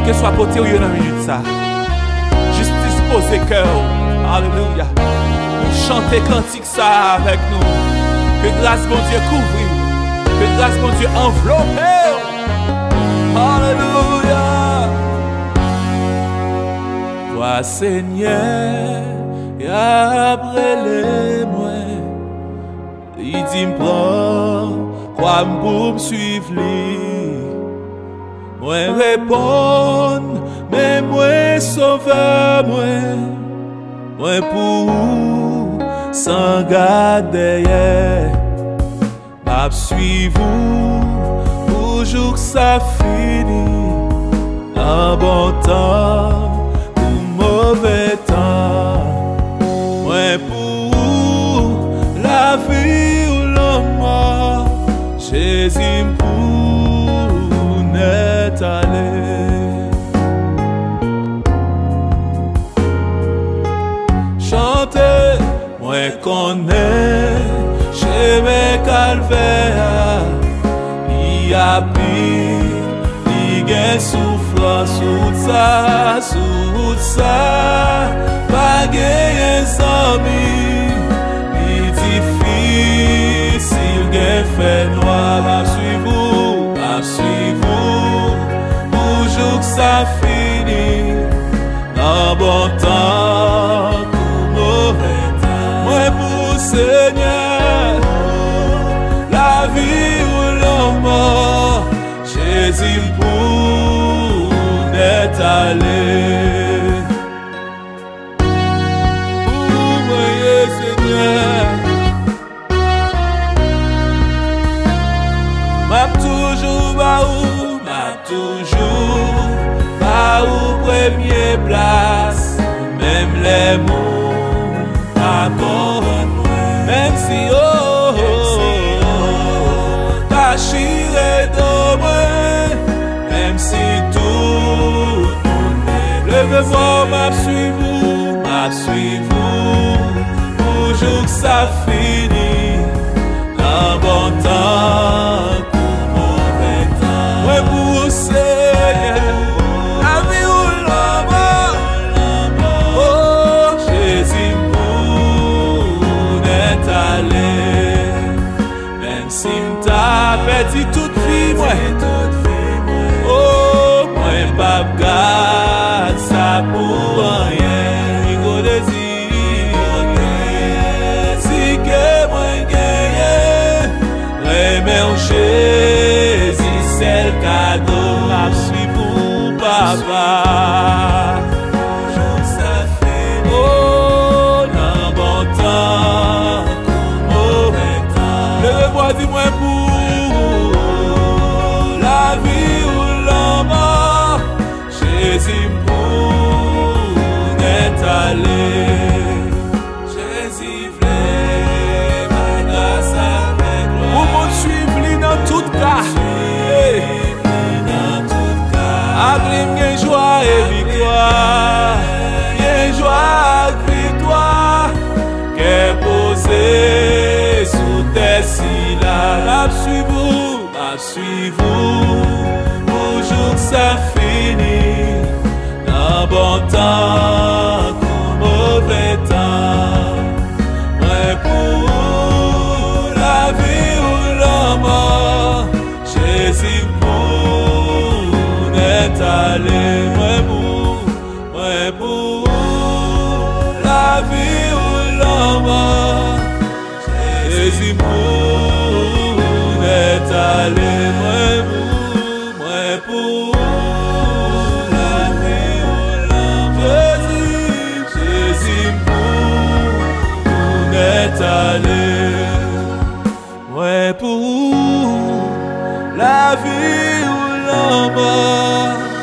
que soit porté dans une minute ça. Juste disposer cœur. Alléluia. Pour chanter cantique ça avec nous. Que grâce mon Dieu couvre. Que grâce mon Dieu enveloppe. Alléluia. Toi Seigneur, et après les mois, il dit m'prend, crois pour me suivre lui. Moi répondre, mais moi sauveur moi pour sans garder. M'a suivre pour jour que ça finit, en bon temps ou mauvais temps. Moi pour la vie ou la mort, Jésus pour n'est allé. Chanter, moi connais, chez mes calvaires, il y a pire, il y a souffrance, sous ça, pas gagner sans mi, il difficile, il fait noir, à suivre, toujours que ça finit, dans bon temps, pour mauvais temps, moi pour Seigneur, la vie ou la mort, Jésus pour n'est allé. Pour moi, Seigneur, m'a toujours première place, même les mots accordent, même si t'achires de moi, même si tout levez-moi, m'a suivre, toujours que ça finit, dans bon temps, pour mauvais temps, ouais pour Seigneur. Perdu toute vie, moi. Oh, moi, pas garde ça pour rien. Il désir, si que moi gagne, remets Jésus, c'est le cadeau. M'a suivi pour papa. Oh, dans bon temps, mauvais temps. Lève-moi, dis-moi pour Jésus pour n'est allé. Jésus voulait ma grâce avec gloire. Pour me suivre dans tout cas. Acclame y joie et victoire. Y joie et victoire. Qu'est posé sous tes cils. La suivre. Toujours que ça finit. Bon temps, mauvais temps, moi pour la vie ou la mort, Jésus pour n'est allé, moi pour la vie ou la mort, Jésus pour n'est allé, moi pour allé, ouais pour la vie ou la mort.